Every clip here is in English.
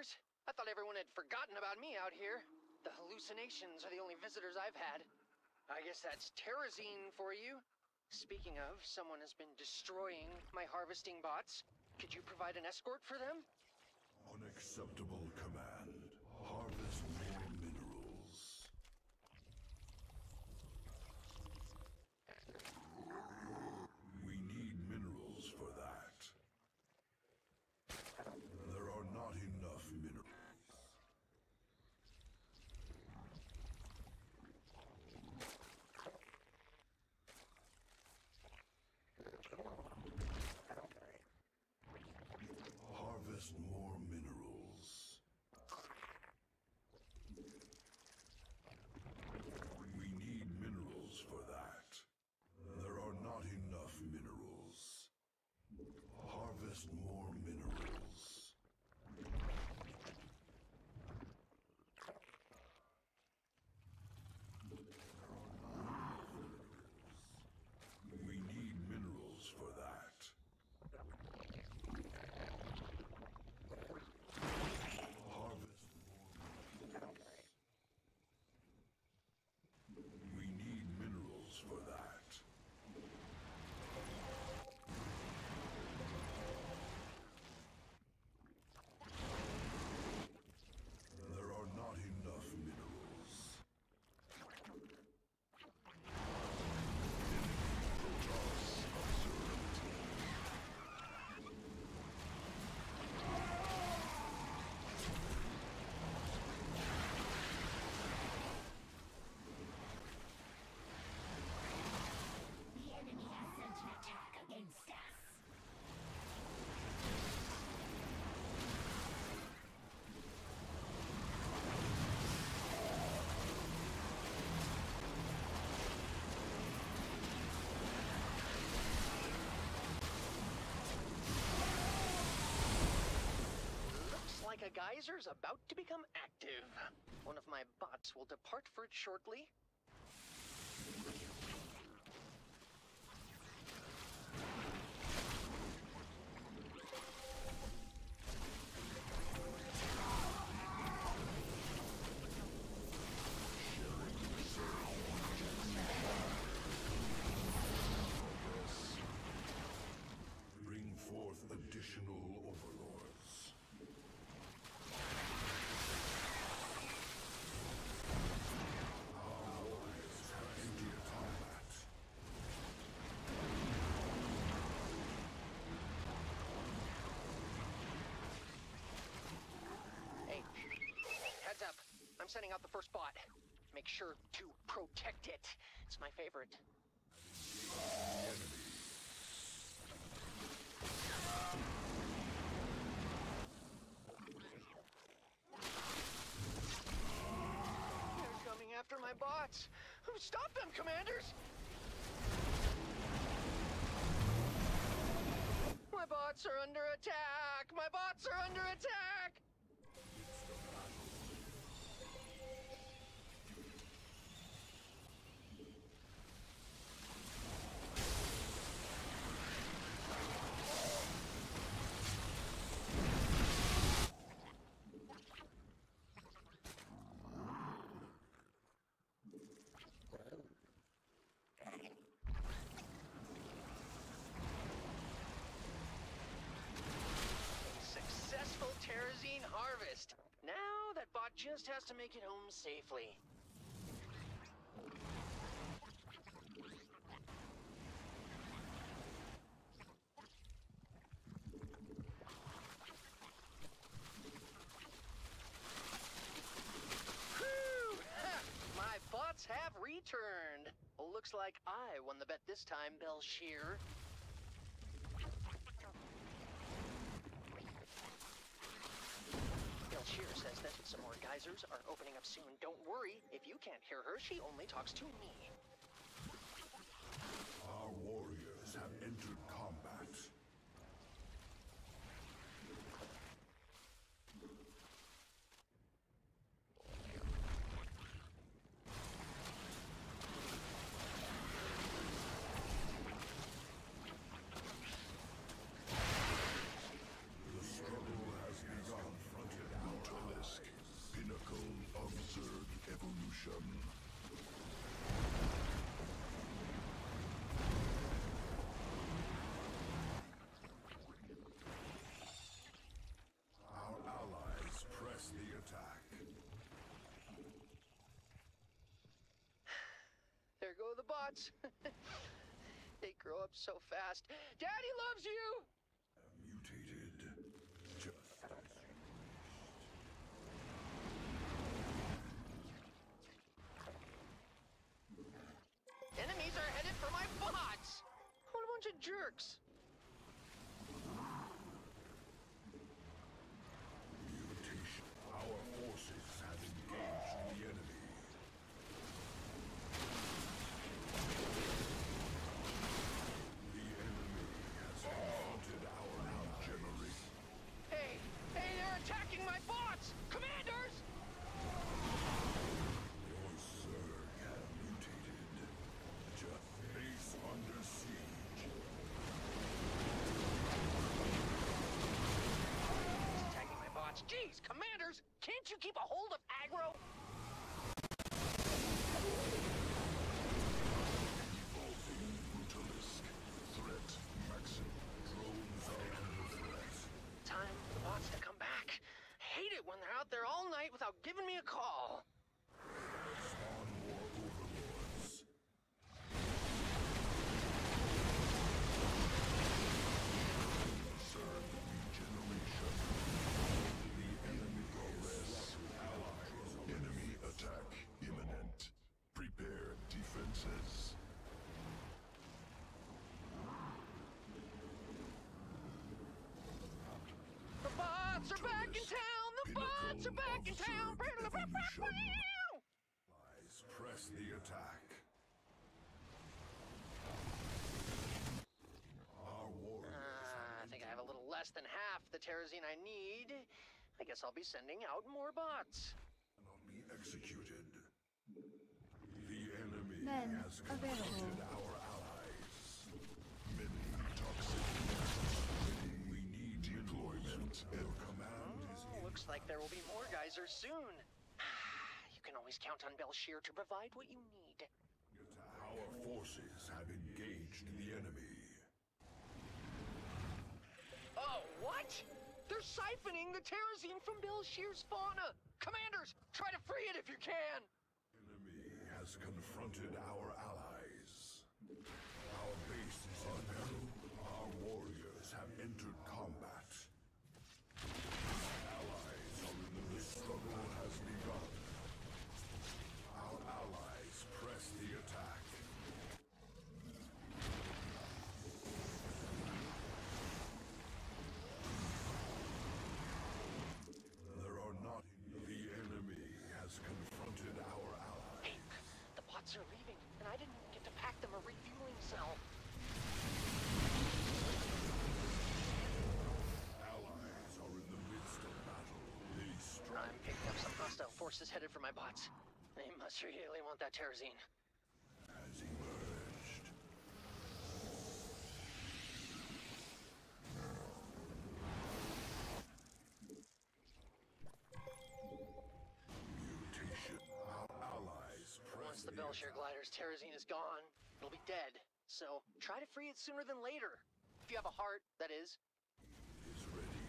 Commanders. I thought everyone had forgotten about me out here. The hallucinations are the only visitors I've had. I guess that's Terrazine for you. Speaking of, someone has been destroying my harvesting bots. Could you provide an escort for them? Unacceptable command. Harvest more minerals. We need minerals for that. There are not enough minerals. Harvest more minerals. We need minerals for that. There are not enough minerals. Harvest more minerals. We need minerals for that. Harvest more minerals. We need minerals for that. There are not enough minerals. The enemy has sent an attack against us. Looks like a geyser's about to become active. One of my bots will depart for it shortly. Bring forth additional overlords. Our warriors have entered combat. Hey, heads up. I'm sending out the first bot. Make sure to protect it. It's my favorite. They're coming after my bots. Stop them, Commanders! My bots are under attack! My bots are under attack! Successful Terrazine harvest. Now that bot just has to make it home safely. Whew! Ha! My bots have returned. Looks like I won the bet this time, Belshir. Belshir says that some more geysers are opening up soon. Don't worry, if you can't hear her, she only talks to me. Our warriors have entered combat. The struggle has begun. Confronted our bots. They grow up so fast. Daddy loves you! Mutated. Just as Enemies are headed for my bots! What a bunch of jerks! mutation. Our forces have engaged the enemy. The enemy has confronted our generation. Hey, they're attacking my bots! Commanders! Your Zerg have mutated. Just base under siege. It's attacking my bots. Jeez, commanders! Can't you keep a hold of aggro? Evolving Brutalisk. Threat maximum. Drones are under threat. Time for the bots to come back. Hate it when they're out there all night without giving me a call. Spawn war overlords. Zerg regeneration. The enemy progress. Allies. Enemy attack imminent. Prepare defenses. The bots are back in town! The bots are back in town! Allies, press the attack. Our warriors I think I have a little less than half the terrazine I need. I guess I'll be sending out more bots. cannot be executed. The enemy Men has available. confronted our allies. Many toxic. We need deployment. Their command is Looks like there will be more geysers soon. You can always count on Belshir to provide what you need. Our forces have engaged the enemy. Oh, what? They're siphoning the terrazine from Belshir's fauna! Commanders, try to free it if you can! Enemy has confronted our allies. Our base is in peril. Our warriors have entered combat. Allies are in the struggle has begun. Our allies press the attack. There are not. The enemy has confronted our allies. Hey, the bots are leaving, and I didn't get to pack them a refueling cell. Allies are in the midst of battle. They strike. I'm picking up some hostile forces headed for my bots. They must really want that terrazine. Has emerged. Mutation. Our allies press Once the Belshir glider's terrazine is gone, it'll be dead. So try to free it sooner than later. If you have a heart, that is. is ready.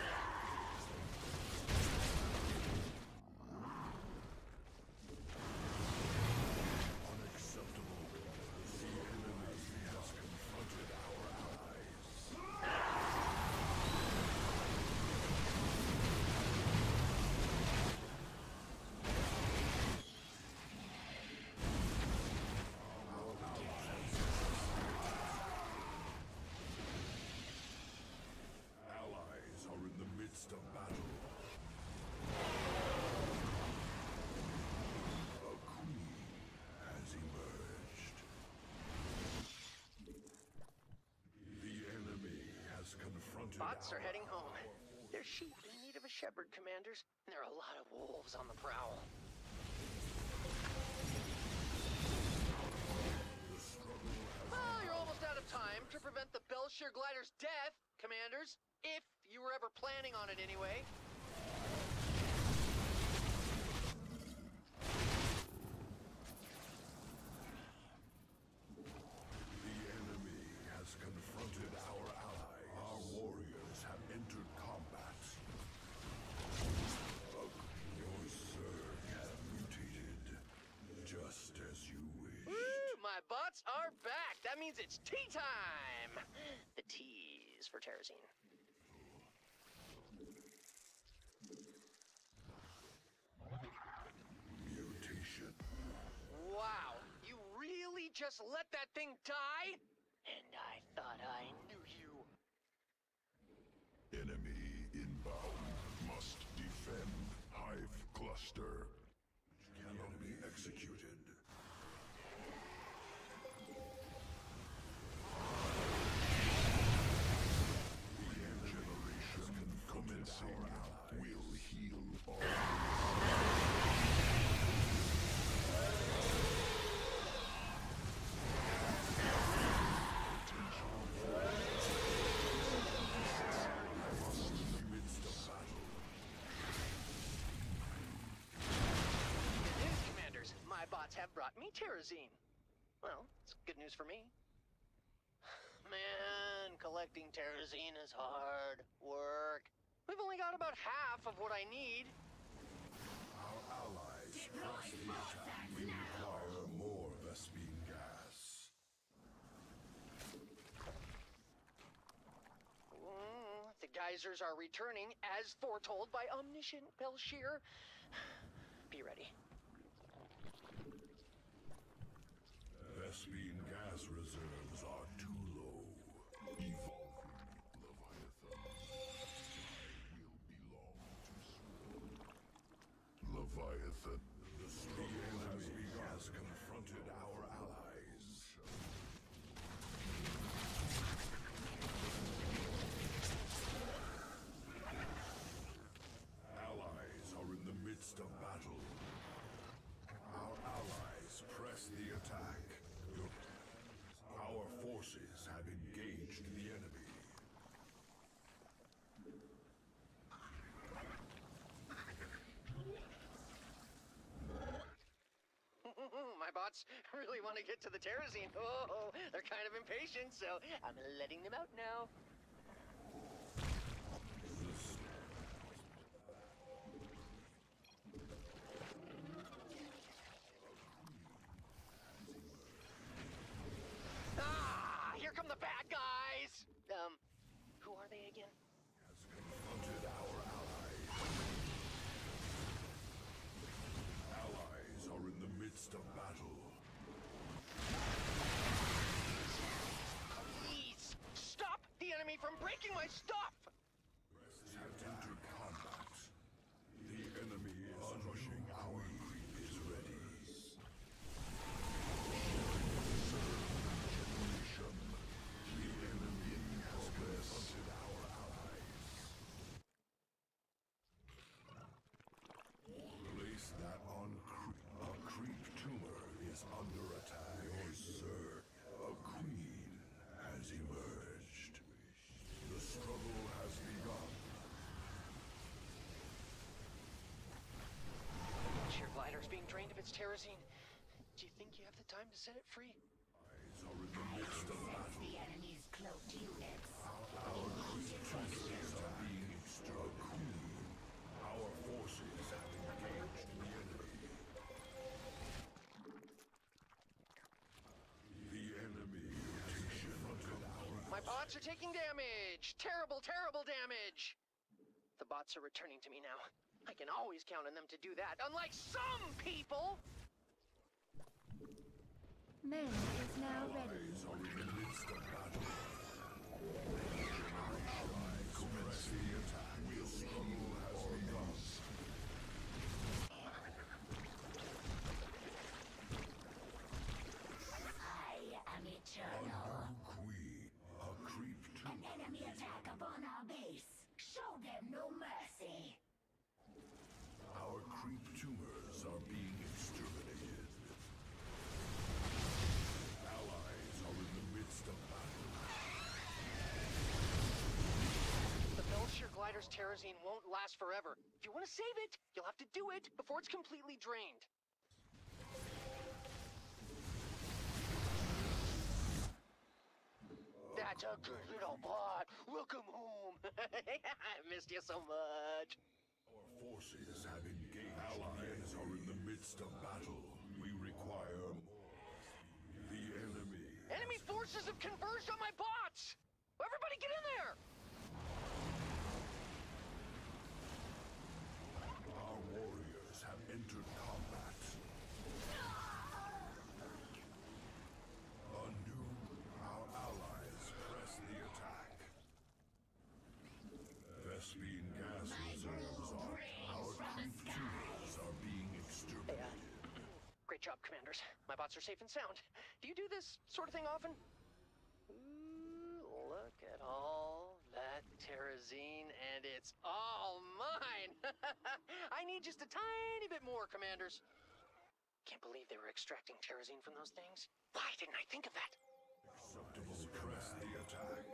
Unacceptable. The enemy has confronted our allies. Allies are in the midst of battle. A queen has emerged. The enemy has confronted Bots are our heading home. They're sheep in need of a shepherd, commanders. And there are a lot of wolves on the prowl. The struggle has Well, you're almost out of time to prevent the Belshir glider's death, commanders. If you were ever planning on it anyway. The enemy has confronted our ally. Our warriors have entered combat. Your Zerg have mutated, just as you wish. Woo! My bots means it's tea time! The T's for Terrazine. Mutation. Wow, you really just let that thing die? And I thought I knew you. Enemy inbound. Must defend. Hive cluster. Cannot be executed. Regeneration commencing. Will heal all. Midst of battle. Good news, Commanders. My bots have brought me Terrazine. Well, it's good news for me. Man, collecting Terrazine is hard work. We've only got about half of what I need. Our allies Deploy press the force attack. axe We now. require more Vespene gas. The geysers are returning as foretold by omniscient Belshir. Be ready. Vespene gas reserves are too low. Evolving Leviathan. Leviathan. The enemy has confronted our allies. Allies are in the midst of battle. Our allies press the attack. Our forces have engaged the enemy. My bots really want to get to the Terrazine. Oh, they're kind of impatient, so I'm letting them out now. Ah, here come the bad guys! Who are they again? Confronted our allies. Allies are in the midst of battle. Please, stop the enemy from breaking my stuff! Have entered combat. The enemy is rushing. Our creep is ready. The enemy has confronted our allies. Place that on creep. A creep tumor is under attack. Your sir, a queen has emerged. The struggle has begun. Sheer glider's being drained of its Terrazine. Do you think you have the time to set it free? Allies are in the midst of battle. The enemy's cloaked units. Our creep tumors are being exterminated. A queen. Our forces have engaged the enemy. The enemy confronted our My bots are taking damage! Terrible, terrible damage! The bots are returning to me now. I can always count on them to do that, unlike some people! Men is now ready. allies are in the midst of battle. Commence the attack. The struggle has begun. I am eternal. Queen, a creep An tumor. enemy attack upon our base. Show them no mercy. Our creep tumors are being exterminated. Allies are in the midst of battle. The Belshir glider's Terrazine won't last forever. If you want to save it, you'll have to do it before it's completely drained. That's a good little bot. Welcome home. I missed you so much. Our forces have engaged. Allies are in the midst of battle. We require more. The enemy Enemy forces have converged on my bots! Everybody get in there! Our warriors have entered combat. Our allies press the attack. Vespene gas reserves are. Our creep tubers are being exterminated. Great job, commanders. My bots are safe and sound. Do you do this sort of thing often? Ooh, look at all that terrazine, and it's all mine! I need just a tiny bit more, commanders. Can't believe they were extracting terrazine from those things. Why didn't I think of that? Acceptable. Press the attack.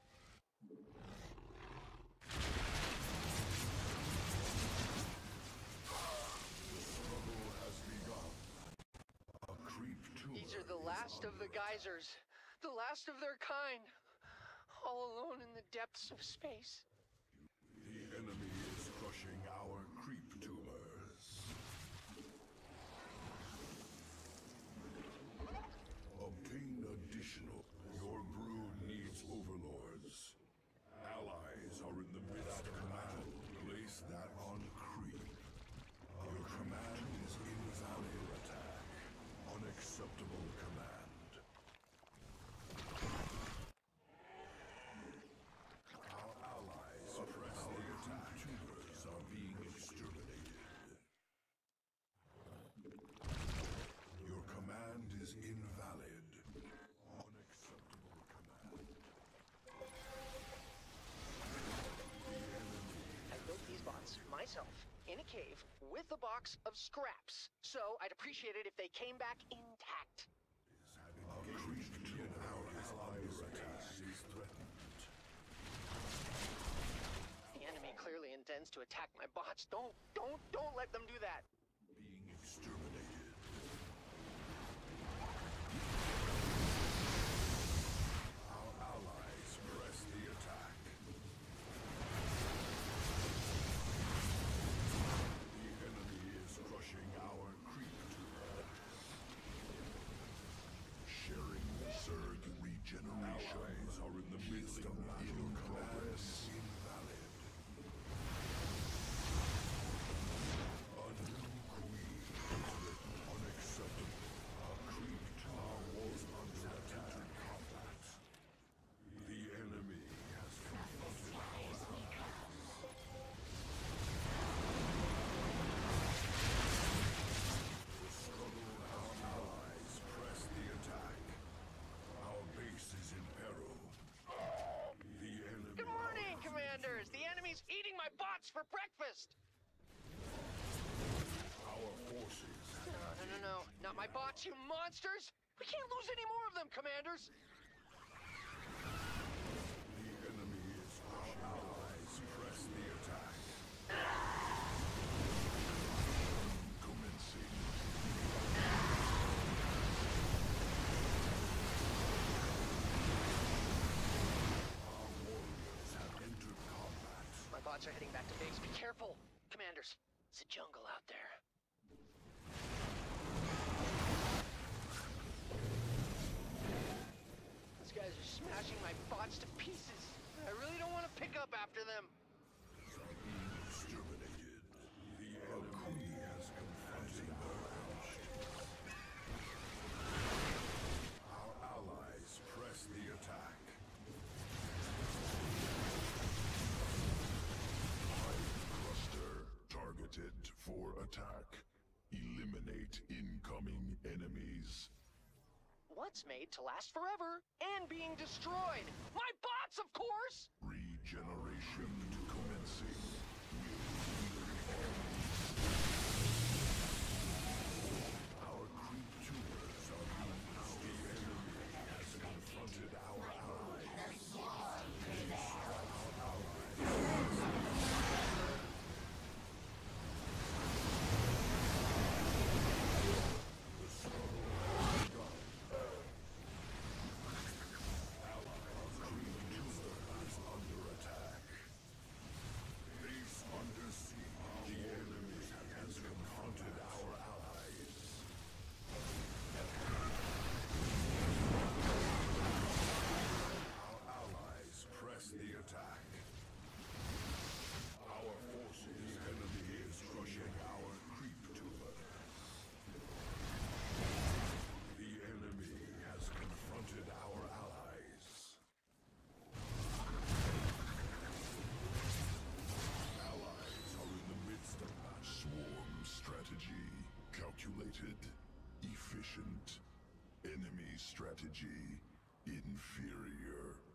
The struggle has begun. A creep tumor. These are the last of the geysers. The last of their kind. All alone in the depths of space. The enemy is crushing our creep tumors. Obtain additional. Your brood needs overlords. Allies are in the midst of battle. Place that on creep. Your command is invalid attack. Unacceptable command. Our allies press the attack. Tumors are being exterminated. Your command is invalid. Unacceptable command. I built these bots myself in a cave with a box of scraps. So I'd appreciate it if they came back intact. A creep tumor is under attack. Is threatened. The enemy clearly intends to attack my bots. Don't let them do that. Being exterminated. Our allies press the attack. The enemy is crushing our creep tumors. Sharing Zerg regeneration. Allies are in the midst of battle. Progress invalid. A new queen is written. Unacceptable. A creep tumor was under attack. Combat. The enemy has confronted our allies. The struggle. Our allies press the attack. Our base is in peril. The enemy. Good morning, commanders! The enemy's eating my bots for breakfast! Our forces. No. Not my bots, you monsters! We can't lose any more of them, commanders! The enemy is our allies. Press the attack. Commencing. Our warriors have entered combat. My bots are heading back to base. Be careful! Commanders, it's a jungle out there. These guys are smashing my bots to pieces. I really don't want to pick up after them. Being exterminated. The enemy has confronted emerged. Our allies press the attack. Hive cluster targeted for attack. Eliminate incoming enemies. What's made to last forever and being destroyed? My bots, of course! Regeneration commencing. Our creep tumors are being out. The enemy has confronted our allies. The struggle has begun. Our creep tumor is under attack. strategy inferior.